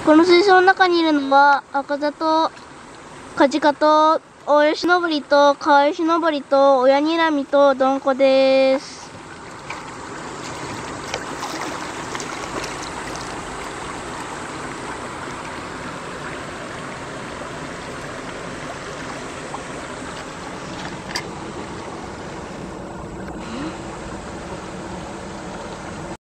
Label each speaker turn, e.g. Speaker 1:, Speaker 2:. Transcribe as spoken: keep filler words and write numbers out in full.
Speaker 1: この水槽の中にいるのは、赤座と、カジカと、大吉登りと、川吉登りと、親にらみと、どんこです。